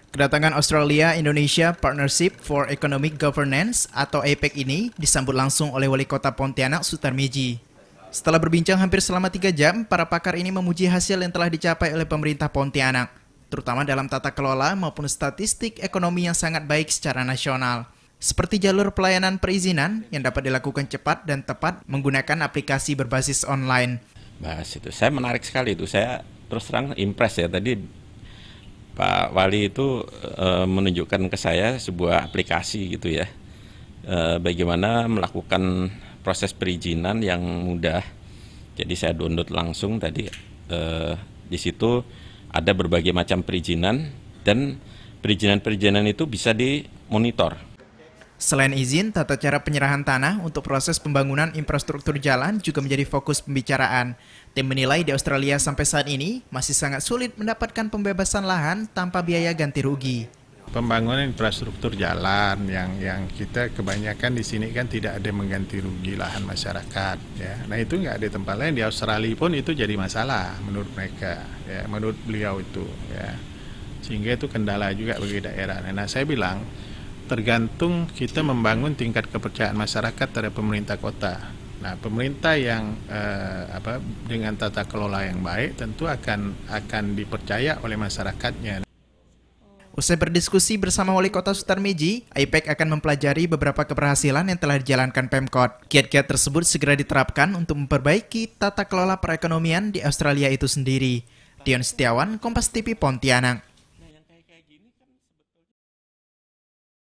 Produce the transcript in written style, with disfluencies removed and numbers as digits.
Kedatangan Australia Indonesia Partnership for Economic Governance atau APEC ini disambut langsung oleh Wali Kota Pontianak Sutarmiji. Setelah berbincang hampir selama 3 jam, para pakar ini memuji hasil yang telah dicapai oleh pemerintah Pontianak, terutama dalam tata kelola maupun statistik ekonomi yang sangat baik secara nasional. Seperti jalur pelayanan perizinan yang dapat dilakukan cepat dan tepat menggunakan aplikasi berbasis online. Bahas itu, saya menarik sekali itu, saya terus terang impress ya tadi Pak Wali itu menunjukkan ke saya sebuah aplikasi gitu ya, bagaimana melakukan proses perizinan yang mudah. Jadi saya download langsung tadi, di situ ada berbagai macam perizinan dan perizinan-perizinan itu bisa dimonitor. Selain izin, tata cara penyerahan tanah untuk proses pembangunan infrastruktur jalan juga menjadi fokus pembicaraan. Tim menilai di Australia sampai saat ini masih sangat sulit mendapatkan pembebasan lahan tanpa biaya ganti rugi. Pembangunan infrastruktur jalan yang kita kebanyakan di sini kan tidak ada mengganti rugi lahan masyarakat. Ya. Nah itu nggak ada tempat lain, di Australia pun itu jadi masalah menurut mereka, ya, menurut beliau itu. Ya. Sehingga itu kendala juga bagi daerah. Nah saya bilang, tergantung kita membangun tingkat kepercayaan masyarakat terhadap pemerintah kota. Nah, pemerintah yang dengan tata kelola yang baik tentu akan dipercaya oleh masyarakatnya. Usai berdiskusi bersama Wali Kota Sutarmiji, APEC akan mempelajari beberapa keberhasilan yang telah dijalankan Pemkot. Kiat-kiat tersebut segera diterapkan untuk memperbaiki tata kelola perekonomian di Australia itu sendiri. Dion Setiawan, Kompas TV Pontianak.